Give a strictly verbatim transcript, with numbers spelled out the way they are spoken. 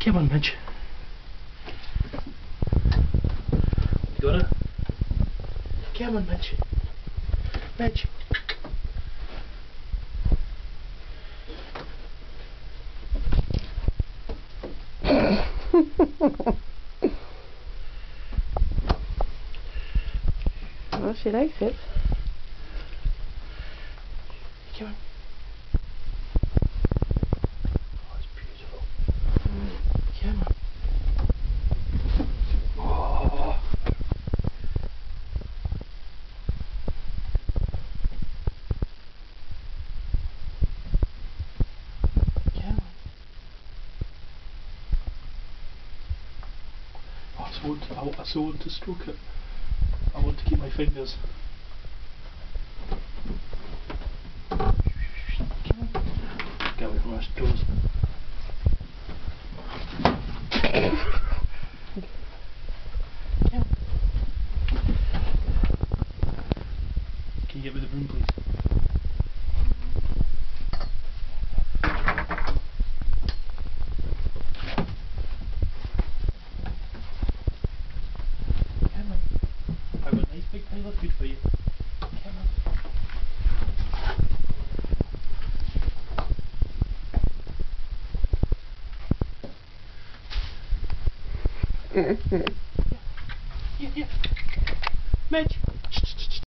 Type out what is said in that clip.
Come on, Midge. You got it? Come on, Midge. Midge. Well, she likes it. Come on. Oh, it's beautiful. Come on. Oh. Come on. Oh, I so want to, I, I so want to stroke it. I want to keep my fingers. Get away from our toes. Can you get me the broom, please? Come on. I've got a nice big pile of food for you. Come on. Yeah, yeah, yeah. Midge.